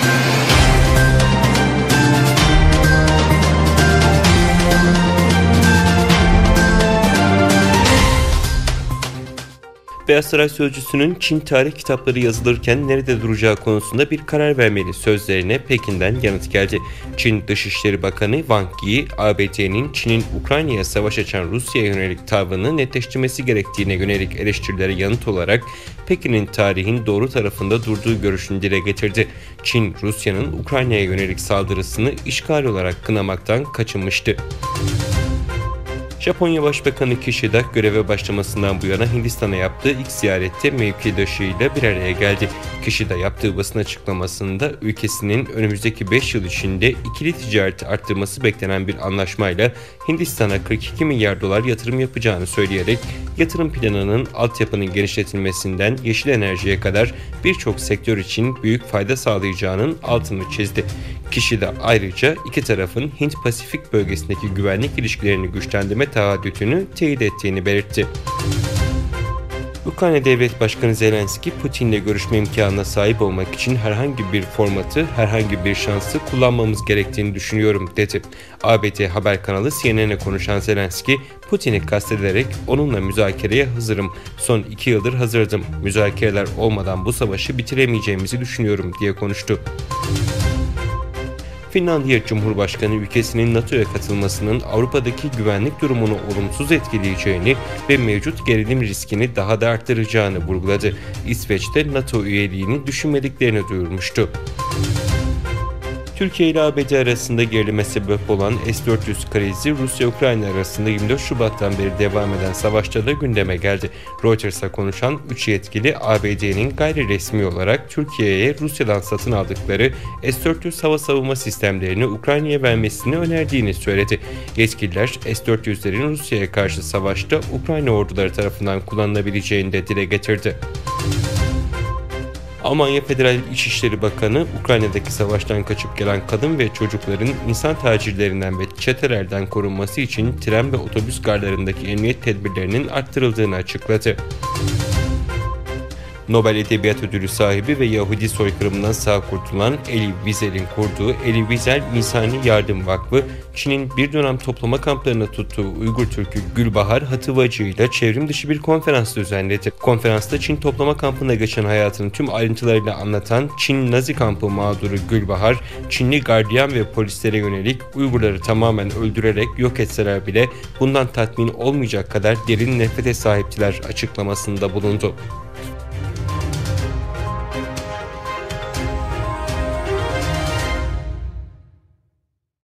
Beyaz Saray Sözcüsü'nün Çin tarih kitapları yazılırken nerede duracağı konusunda bir karar vermeli sözlerine Pekin'den yanıt geldi. Çin Dışişleri Bakanı Wang Yi, ABD'nin Çin'in Ukrayna'ya savaş açan Rusya'ya yönelik tavrını netleştirmesi gerektiğine yönelik eleştirilere yanıt olarak Pekin'in tarihin doğru tarafında durduğu görüşünü dile getirdi. Çin, Rusya'nın Ukrayna'ya yönelik saldırısını işgal olarak kınamaktan kaçınmıştı. Japonya Başbakanı Kishida göreve başlamasından bu yana Hindistan'a yaptığı ilk ziyarette mevkidaşıyla bir araya geldi. Kishida yaptığı basın açıklamasında ülkesinin önümüzdeki 5 yıl içinde ikili ticareti arttırması beklenen bir anlaşmayla Hindistan'a 42 milyar dolar yatırım yapacağını söyleyerek yatırım planının altyapının genişletilmesinden yeşil enerjiye kadar birçok sektör için büyük fayda sağlayacağının altını çizdi. Kishida ayrıca iki tarafın Hint-Pasifik bölgesindeki güvenlik ilişkilerini güçlendirme taahhütünü teyit ettiğini belirtti. Ukrayna Devlet Başkanı Zelenski, Putin'le görüşme imkanına sahip olmak için herhangi bir formatı, herhangi bir şansı kullanmamız gerektiğini düşünüyorum, dedi. ABD haber kanalı CNN'e konuşan Zelenski, Putin'i kastederek onunla müzakereye hazırım, son 2 yıldır hazırdım, müzakereler olmadan bu savaşı bitiremeyeceğimizi düşünüyorum diye konuştu. Finlandiya Cumhurbaşkanı ülkesinin NATO'ya katılmasının Avrupa'daki güvenlik durumunu olumsuz etkileyeceğini ve mevcut gerilim riskini daha da arttıracağını vurguladı. İsveç'te NATO üyeliğini düşünmediklerini duyurmuştu. Türkiye ile ABD arasında gerilime sebep olan S-400 krizi Rusya-Ukrayna arasında 24 Şubat'tan beri devam eden savaşta da gündeme geldi. Reuters'a konuşan 3 yetkili ABD'nin gayri resmi olarak Türkiye'ye Rusya'dan satın aldıkları S-400 hava savunma sistemlerini Ukrayna'ya vermesini önerdiğini söyledi. Yetkililer S-400'lerin Rusya'ya karşı savaşta Ukrayna orduları tarafından kullanılabileceğini de dile getirdi. Almanya Federal İçişleri Bakanı, Ukrayna'daki savaştan kaçıp gelen kadın ve çocukların insan tacirlerinden ve çetelerden korunması için tren ve otobüs garlarındaki emniyet tedbirlerinin arttırıldığını açıkladı. Nobel Edebiyat Ödülü sahibi ve Yahudi soykırımından sağ kurtulan Elie Wiesel'in kurduğu Elie Wiesel İnsani Yardım Vakfı, Çin'in bir dönem toplama kamplarına tuttuğu Uygur Türk'ü Gülbahar Hatıvacı ile çevrim dışı bir konferans düzenledi. Konferansta Çin toplama kampında geçen hayatının tüm ayrıntılarıyla anlatan Çin Nazi kampı mağduru Gülbahar, Çinli gardiyan ve polislere yönelik Uygurları tamamen öldürerek yok etseler bile bundan tatmin olmayacak kadar derin nefrete sahiptiler açıklamasında bulundu.